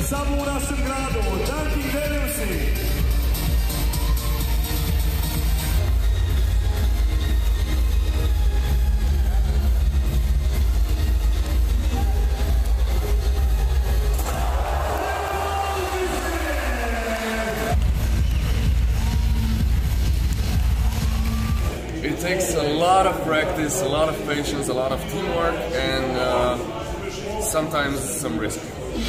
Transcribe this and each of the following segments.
samo u našem gradu. Tanki Ginisovi. It takes a lot of practice, a lot of patience, a lot of teamwork, and sometimes some risk.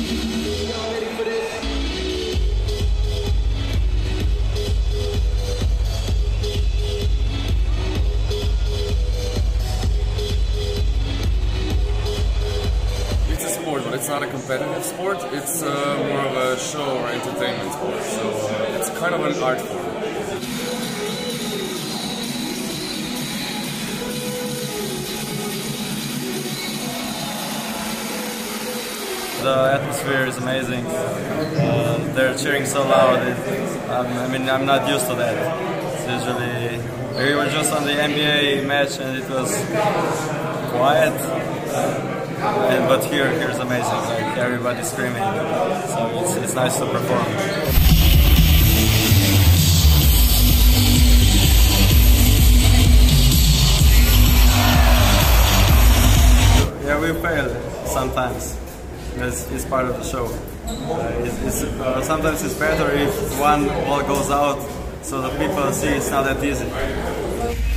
It's a sport, but it's not a competitive sport. It's more of a show or entertainment sport, so it's kind of an art form. The atmosphere is amazing. They're cheering so loud. I mean, I'm not used to that. It's usually, we were just on the NBA match and it was quiet. But here's amazing. Like everybody's screaming, so it's nice to perform. Yeah, we fail sometimes. It's part of the show. Sometimes it's better if one ball goes out so the people see it's not that easy.